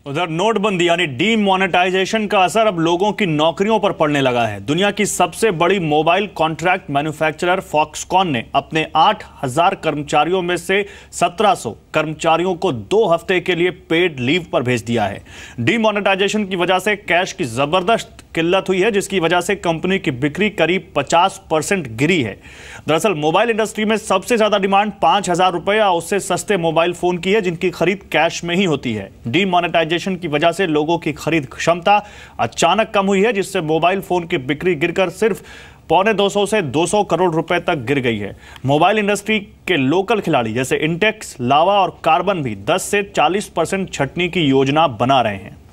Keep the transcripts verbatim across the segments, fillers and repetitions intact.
उधर नोटबंदी यानी डीमोनेटाइजेशन का असर अब लोगों की नौकरियों पर पड़ने लगा है। दुनिया की सबसे बड़ी मोबाइल कॉन्ट्रैक्ट मैन्युफैक्चरर फॉक्सकॉन ने अपने आठ हज़ार कर्मचारियों में से सत्रह सौ कर्मचारियों को दो हफ्ते के लिए पेड लीव पर भेज दिया है। डीमोनेटाइजेशन की वजह से कैश की जबरदस्त किल्लत हुई है, जिसकी वजह से कंपनी की बिक्री करीब पचास परसेंट गिरी है। दरअसल मोबाइल इंडस्ट्री में सबसे ज्यादा डिमांड पांच हजार रुपए या उससे सस्ते मोबाइल फोन की है, जिनकी खरीद कैश में ही होती है। डीमोनेटाइजेशन की वजह से लोगों की खरीद क्षमता अचानक कम हुई है, जिससे मोबाइल फोन की बिक्री गिरकर सिर्फ पौने दो सौ से दो सौ करोड़ रुपए तक गिर गई है। मोबाइल इंडस्ट्री के लोकल खिलाड़ी जैसे इंटेक्स, लावा और कार्बन भी दस से चालीस परसेंट छटनी की योजना बना रहे हैं।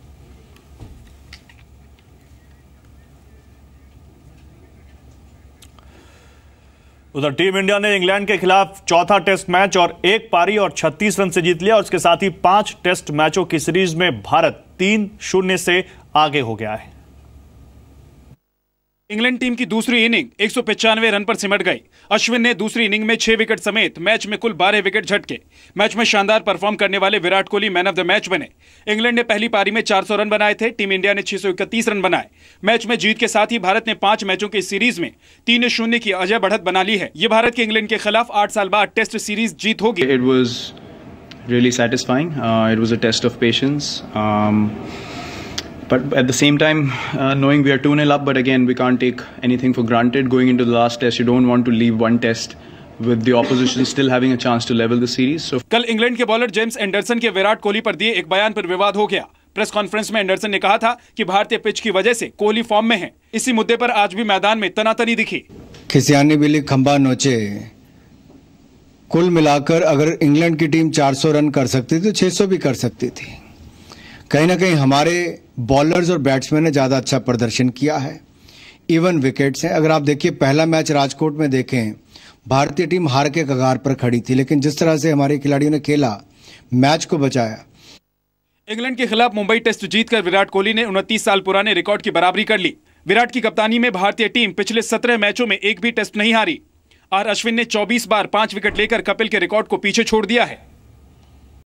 उधर टीम इंडिया ने इंग्लैंड के खिलाफ चौथा टेस्ट मैच और एक पारी और छत्तीस रन से जीत लिया और इसके साथ ही पांच टेस्ट मैचों की सीरीज में भारत तीन शून्य से आगे हो गया है। इंग्लैंड टीम की दूसरी इनिंग एक सौ पचानवे रन पर सिमट गई। अश्विन ने दूसरी इनिंग में छह विकेट समेत मैच में कुल बारह विकेट झटके। मैच में शानदार परफॉर्म करने वाले Virat Kohli man of the match बने। इंग्लैंड ने पहली पारी में चार सौ रन बनाए थे, टीम इंडिया ने छह सौ इकतीस रन बनाए। मैच में जीत के साथ ही भारत ने पांच मैचों की सीरीज में तीन शून्य की अजय बढ़त बना ली है। ये भारत के इंग्लैंड के खिलाफ आठ साल बाद टेस्ट सीरीज जीत होगी। It was really satisfying. Uh, it was a test of patience. Um, But at the same time, uh, knowing we are two nil up, but again, we can't take anything for granted. Going into the last test, you don't want to leave one test with the opposition still having a chance to level the series. So कल England के bowler James Anderson के विराट कोहली पर दिए एक बयान पर विवाद हो गया। प्रेस कॉन्फ्रेंस में एंडरसन ने कहा था कि भारतीय पिच की वजह से कोहली फॉर्म में है। इसी मुद्दे पर आज भी मैदान में तनातनी दिखी। खिसियानी बिल्ली खंबा नोचे। कुल मिलाकर अगर इंग्लैंड की टीम चार सौ रन कर सकती थी तो छह सौ भी कर सकती थी। कहीं ना कहीं हमारे बॉलर्स और बैट्समैन ने ज़्यादा अच्छा प्रदर्शन किया है। इवन विकेट्स हैं। अगर आप देखिए पहला मैच राजकोट में देखें, भारतीय टीम हार के कगार पर खड़ी थी, लेकिन जिस तरह से हमारे खिलाड़ियों ने खेला, मैच को बचाया। इंग्लैंड के खिलाफ मुंबई टेस्ट जीतकर विराट कोहली ने उनतीस साल पुराने रिकॉर्ड की बराबरी कर ली। विराट की कप्तानी में भारतीय टीम पिछले सत्रह मैचों में एक भी टेस्ट नहीं हारी और अश्विन ने चौबीस बार पांच विकेट लेकर कपिल के रिकॉर्ड को पीछे छोड़ दिया है।